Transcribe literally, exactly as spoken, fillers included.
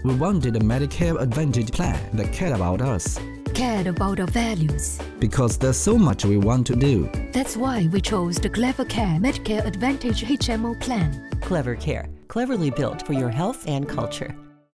We wanted a Medicare Advantage plan that cared about us. Cared about our values. Because there's so much we want to do. That's why we chose the Clever Care Medicare Advantage H M O plan. Clever Care, cleverly built for your health and culture.